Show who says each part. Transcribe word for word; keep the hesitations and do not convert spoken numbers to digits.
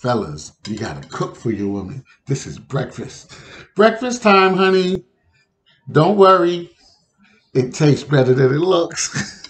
Speaker 1: Fellas, you gotta cook for your woman. This is breakfast. Breakfast time, honey. Don't worry. It tastes better than it looks.